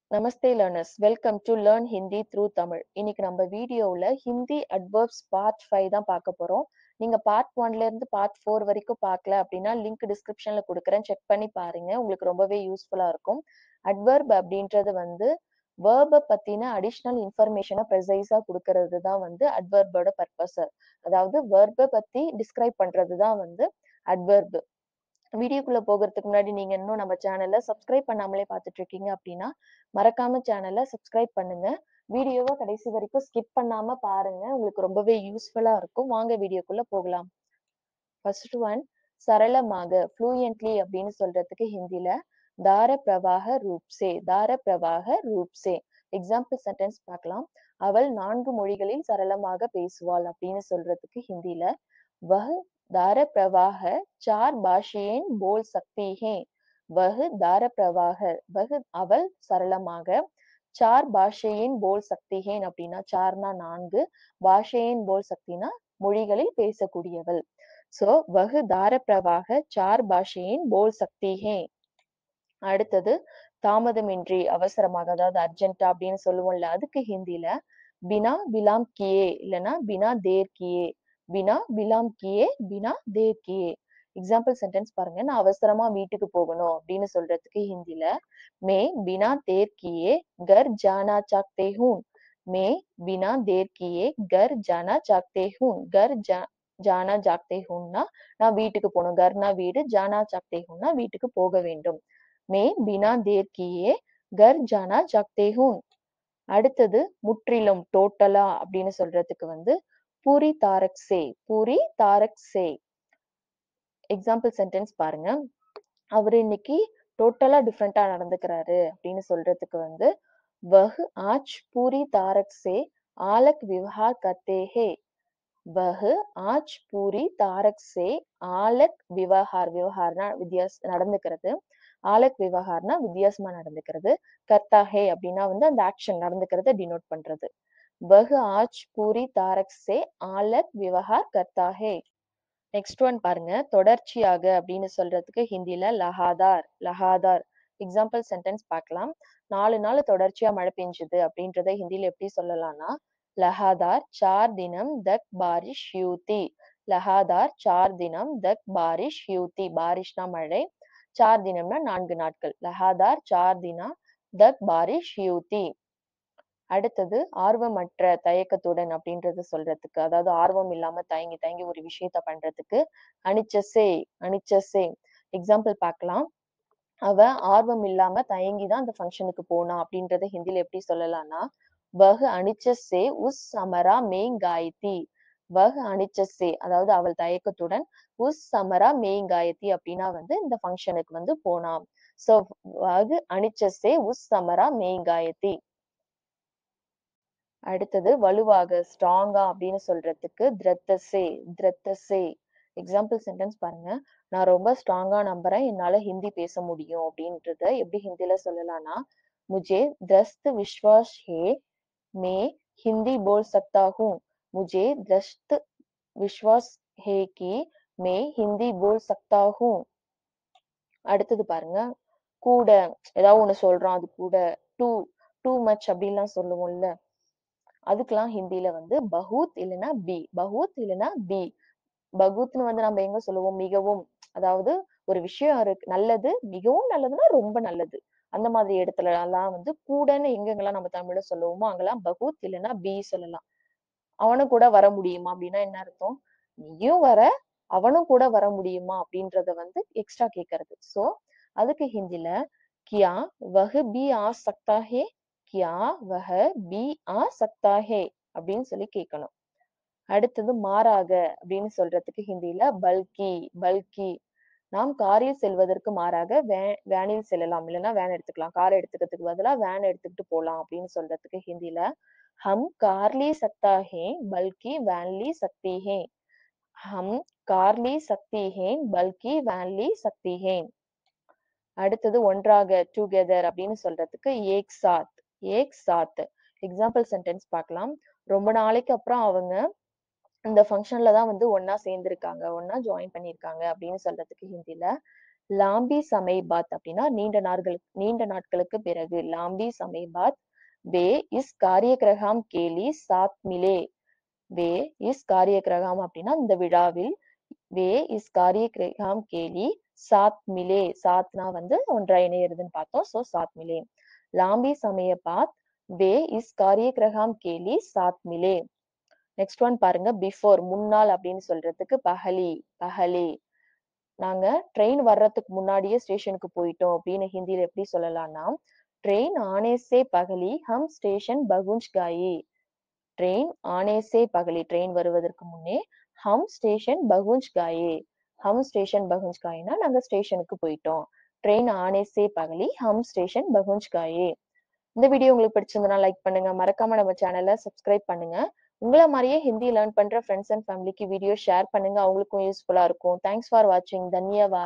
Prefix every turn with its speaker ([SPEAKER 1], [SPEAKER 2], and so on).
[SPEAKER 1] Namaste learners, welcome to learn Hindi through Tamil. இன்னைக்கு நம்ம வீடியோவில் ஹிந்தி அட்வர்ப்ஸ் பார்ட் 5 தான் பார்க்க போகிறோம். நீங்கள் பார்ட் 1ல இருந்து பார்ட் 4 வரைக்கும் பார்க்கல அப்படின்னா லிங்க் டிஸ்கிரிப்ஷனில் கொடுக்குறேன், செக் பண்ணி பாருங்க. உங்களுக்கு ரொம்பவே யூஸ்ஃபுல்லாக இருக்கும். அட்வர்ப் அப்படின்றது வந்து வேர்பை பற்றின அடிஷ்னல் இன்ஃபர்மேஷனை ப்ரெசைஸாக கொடுக்கறது தான் வந்து அட்வர்போட பர்பஸ். அதாவது வேர்பை பற்றி டிஸ்கிரைப் பண்ணுறது தான் வந்து அட்வர்ப். வீடியோக்குள்ள போகிறதுக்கு முன்னாடி நீங்க இன்னும் நம்ம சேனலை சப்ஸ்கிரைப் பண்ணாமலே பார்த்துட்டு இருக்கீங்க அப்படின்னா மறக்காம சேனலை சப்ஸ்கிரைப் பண்ணுங்க. வீடியோவை கடைசி வரைக்கும் ஸ்கிப் பண்ணாம பாருங்க, உங்களுக்கு ரொம்பவே யூஸ்ஃபுல்லா இருக்கும். வாங்க வீடியோக்குள்ள போகலாம். ஃபர்ஸ்ட் ஒன், சரளமாக ஃப்ளூயன்ட்லி அப்படின்னு சொல்றதுக்கு ஹிந்தில தார பிரவாக ரூப்சே, தார பிரவாக ரூப்சே. எக்ஸாம்பிள் சென்டென்ஸ் பார்க்கலாம். அவள் 4 மொழிகளில் சரளமாக பேசுவாள் அப்படின்னு சொல்றதுக்கு ஹிந்தில वह धारा प्रवाह 4 भाषाएं बोल सकती है. वह धारा प्रवाह, वह அவள் சரளமாக 4 பாஷையின் போல் சக்திஹேன் அப்படின்னா 4னா 4, பாஷையின் போல் சக்தினா மொழிகளில் பேசக்கூடியவள். சோ वह धारा प्रवाह 4 பாஷையின் போல் சக்திஹே. அடுத்தது தாமதமின்றி, அவசரமாக, அதாவது அர்ஜென்ட்டா அப்படின்னு சொல்லுவோம்ல, அதுக்கு ஹிந்தில பினா விலாம் கியே இல்லைன்னா பினா தேர் கியே, பினா விலாம் கியே பினா தேர் கியே. எக்ஸாம்பிள் சென்டென்ஸ் பாருங்க. நான் அவசரமா வீட்டுக்கு போகணும் அப்படின்னு சொல்றதுக்கு ஹிந்தில மே பினா தேர் கியே கர் ஜானா சாக்தே ஹூன், மே பினா தேர் கியே கர் ஜானா சாக்தே ஹூன். ஜானா ஜாக்தே ஹூன்னா நான் வீட்டுக்கு போகணும், கர்னா வீடு, ஜானா சாக்தே ஹூன்னா வீட்டுக்கு போக வேண்டும். மே பினா தேர் கியே கர் ஜானா சாக்தே ஹூன். அடுத்தது முற்றிலும், டோட்டலா அப்படின்னு சொல்றதுக்கு வந்து பூரி தாரக் சே, பூரி தாரக் சே. எக்ஸாம்பிள் சென்டென்ஸ் பாருங்க. அவர் இன்னைக்கு டோட்டலா டிஃப்ரெண்டா நடந்துக்கிறாரு அப்படின்னு சொல்றதுக்கு வந்து வஹ் ஆஜ் பூரி தாரக் சே ஆலக் விவஹார் கர்த்தே ஹே. வஹ் ஆஜ் பூரி தாரக் சே ஆலக் விவஹார், விவஹார்னா நடந்துக்கிறது, ஆலக் விவஹார்னா வித்தியாசமா நடந்துக்கிறது, கர்த்தா ஹே அப்படின்னா வந்து அந்த ஆக்ஷன் நடந்துக்கிறத டினோட் பண்றது. वह आज पूरी तारक से आलक विवहार करता है. நெக்ஸ்ட் ஒன் பாருங்க. தொடர்ச்சியாக அப்படின்னு சொல்றதுக்கு ஹிந்தில லஹாதார், லஹாதார். எக்ஸாம்பிள் சென்டென்ஸ் பார்க்கலாம். 4 நாள் தொடர்ச்சியா மழை பெஞ்சுது அப்படின்றத ஹிந்தில எப்படி சொல்லலாம்னா லஹாதார் 4 தினம் தக் பாரிஷ் யூதி, லஹாதார் 4 தினம் தக் பாரிஷ் யூதி. பாரிஷ்னா மழை, 4 தினம்னா 4 நாட்கள். லஹாதார் 4 தினா தக் பாரிஷ் யூதி. அடுத்தது ஆர்வமற்ற, தயக்கத்துடன் அப்படின்றது சொல்றதுக்கு, அதாவது ஆர்வம் இல்லாம தயங்கி தயங்கி ஒரு விஷயத்த பண்றதுக்கு அனிச்சசே, அனிச்சசே. எக்ஸாம்பிள் பார்க்கலாம். அவ ஆர்வம் இல்லாம தயங்கிதான் அந்த ஃபங்க்ஷனுக்கு போனா அப்படின்றத ஹிந்தில எப்படி சொல்லலாம்னா வஹ் அனிச்சசே உஸ் சமரா மேங் காயத்தி, வஹ் அனிச்சசே அதாவது அவள் தயக்கத்துடன், உஸ் சமரா மேங் காயத்தி அப்படின்னா வந்து இந்த ஃபங்க்ஷனுக்கு வந்து போனாம். சோ வஹ் அனிச்சசே உஸ் சமரா மேங் காயத்தி. அடுத்தது வலுவாக, ஸ்ட்ராங்கா அப்படின்னு சொல்றதுக்கு திரத்தசே, திரத்தசே. எக்ஸாம்பிள் சென்டென்ஸ் பாருங்க. நான் ரொம்ப ஸ்ட்ராங்கா நம்புறேன், என்னால ஹிந்தி பேச முடியும் அப்படின்றத எப்படி ஹிந்தில சொல்லலாம்னா முझे दृढ़ विश्वास है मैं हिंदी बोल सकता हूँ, मुझे दृढ़ विश्वास है कि मैं हिंदी बोल सकता हूँ. அடுத்தது பாருங்க. கூட, ஏதாவது ஒண்ணு சொல்றோம் அது கூட, டூ டூ மச் அப்படின்லாம் சொல்லுவோம்ல, அதுக்கெல்லாம் ஹிந்தில வந்து பஹூத் இல்லைன்னா பி, பஹூத் இல்லைன்னா பி. பகூத்னு வந்து நம்ம எங்க சொல்லுவோம், மிகவும், அதாவது ஒரு விஷயம் இருக்கு நல்லது, மிகவும் நல்லதுன்னா ரொம்ப நல்லது, அந்த மாதிரி இடத்துல எல்லாம் வந்து கூடன்னு எங்கெங்கெல்லாம் நம்ம தமிழ்ல சொல்லுவோமோ அங்கெல்லாம் பகூத் இல்லைன்னா பி சொல்லலாம். அவனும் கூட வர முடியுமா அப்படின்னா என்ன அர்த்தம், நீயும் வர, அவனும் கூட வர முடியுமா அப்படின்றத வந்து எக்ஸ்ட்ரா கேட்கறது. சோ அதுக்கு ஹிந்தில கியா வஹ் பி ஆ சக்தா ஹே, கியா வஹ் பி ஆ சக்தா ஹே அப்படின்னு சொல்லி கேட்கணும். அடுத்தது மாறாக அப்படின்னு சொல்றதுக்கு ஹிந்தில பல்கி, பல்கி. நாம் காரில் செல்வதற்கு மாறாக வேனில் செல்லலாம், இல்லைன்னா வேன் எடுத்துக்கலாம். கார் எடுத்துக்கிறதுக்கு பதிலா வேன் எடுத்துக்கிட்டு போலாம் அப்படின்னு சொல்றதுக்கு ஹிந்தில ஹம் கார் லீ சக்தா ஹே பல்கி வேன் லீ சக்தி ஹே, ஹம் கார் லீ சக்தி ஹேன் பல்கி வேன் லீ சக்தி ஹேன். அடுத்தது ஒன்றாக, டுகெதர் அப்படின்னு சொல்றதுக்கு ஏக் சாத், ஏக் சாத். எக்ஸாம்பிள் சென்டென்ஸ் பார்க்கலாம். ரொம்ப நாளைக்கு அப்புறம் அவங்க இந்த ஃபங்க்ஷன்ல தான் வந்து ஒண்ணா சேர்ந்திருக்காங்க, ஒண்ணா ஜாயின் பண்ணியிருக்காங்க அப்படின்னு சொல்றதுக்கு ஹிந்தில லாம்பி சமை பாத் அப்படின்னா நீண்ட நாட்களுக்கு பிறகு. லாம்பி சமை பாத். வே இஸ் காரியக்கிரகாம் கேலி சாத் மிலே. வே இஸ் காரியக்கிரகாம் அப்படின்னா இந்த விழாவில். வே இஸ் காரியக்கிரகாம் கேலி சாத் மிலே. சாத்னா வந்து ஒன்றாய் இணையறதுன்னு பார்த்தோம். சோ சாத் மிலே. லாம்பி சமய பாத் வே இஸ் காரியக்கிரகாம் கேலி சாத் மிலே. நெக்ஸ்ட் ஒன் பாருங்க. பிஃபோர் முன்னாள் அப்படின்னு சொல்றதுக்கு பஹலி. பஹலே. நாங்க ட்ரெயின் வர்றதுக்கு முன்னாடியே ஸ்டேஷனுக்கு போயிட்டோம் அப்படின்னு ஹிந்தியில எப்படி சொல்லலாம்னா, ட்ரெயின் ஆனே சே பகலி ஹம் ஸ்டேஷன் பகுஞ்ச் காயே. ட்ரெயின் ஆனே சே பகலி. ட்ரெயின் வருவதற்கு முன்னே ஹம் ஸ்டேஷன் பகுஞ்ச் காயே. ஹம் ஸ்டேஷன் பகுஞ்ச் காயேனா நாங்க ஸ்டேஷனுக்கு போயிட்டோம். ட்ரெயின் ஆனே சே பகலி ஹம் ஸ்டேஷன் பகுஞ்ச் காயே. இந்த வீடியோ உங்களுக்கு பிடிச்சிருந்தனா லைக் பண்ணுங்க. மறக்காம நம்ம சேனலை சப்ஸ்கிரைப் பண்ணுங்க. உங்கள மாதிரியே ஹிந்தி லேர்ன் பண்ற ஃப்ரெண்ட்ஸ் அண்ட் ஃபேமிலிக்கு வீடியோ ஷேர் பண்ணுங்க. அவங்களுக்கும் யூஸ்ஃபுல்லா இருக்கும். தேங்க்ஸ் ஃபார் வாட்சிங். தன்யவாத்.